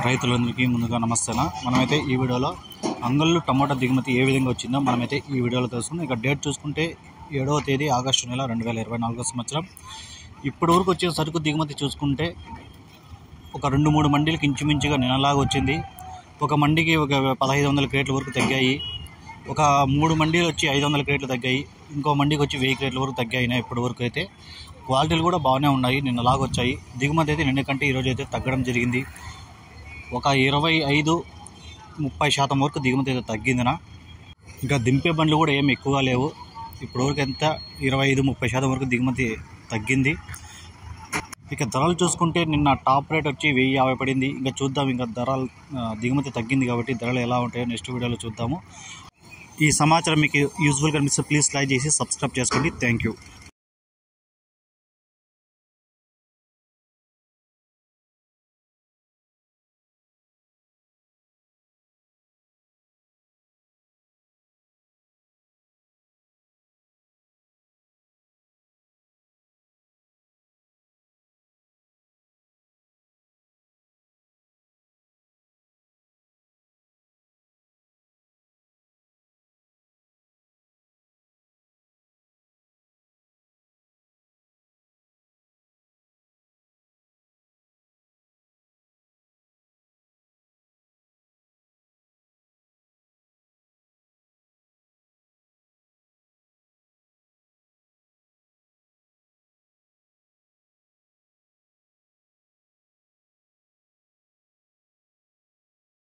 రైతులందరికీ ముందుగా నమస్తేనా. మనమైతే ఈ వీడియోలో అంగళ్ళు టమాటా దిగుమతి ఏ విధంగా వచ్చిందో మనమైతే ఈ వీడియోలో తెలుసుకుందాం. ఇక డేట్ చూసుకుంటే 7వ తేదీ ఆగస్టు నెల 2024 సంవత్సరం. ఇప్పటి వరకు వచ్చే సరుకు దిగుమతి చూసుకుంటే ఒక 2-3 మండీలకు ఇంచుమించుగా నిన్నలాగా వచ్చింది. ఒక మండీకి ఒక 1500 క్రేట్ల వరకు తగ్గాయి. ఒక 3 మండీలు వచ్చి 500 క్రేట్లు తగ్గాయి. ఇంకో మండీకి వచ్చి 1000 క్రేట్ల వరకు తగ్గాయినా. ఇప్పటి వరకు అయితే క్వాలిటీలు కూడా బాగానే ఉన్నాయి, నిన్నలాగా వచ్చాయి. దిగుమతి అయితే నిన్న కంటే ఈరోజు అయితే తగ్గడం జరిగింది. ఒక 25-30% వరకు దిగుమతి అయితే తగ్గిందినా. ఇంకా దింపే బండ్లు కూడా ఏమి ఎక్కువగా లేవు. ఇప్పటివరకు ఎంత 25-30% వరకు దిగుమతి తగ్గింది. ఇక ధరలు చూసుకుంటే నిన్న టాప్ రేట్ వచ్చి 1050 పడింది. ఇంకా చూద్దాం, ఇంకా ధరలు దిగుమతి తగ్గింది కాబట్టి ధరలు ఎలా ఉంటాయో నెక్స్ట్ వీడియోలో చూద్దాము. ఈ సమాచారం మీకు యూజ్ఫుల్గా అనిపిస్తే ప్లీజ్ లైక్ చేసి సబ్స్క్రైబ్ చేసుకోండి. Thank you.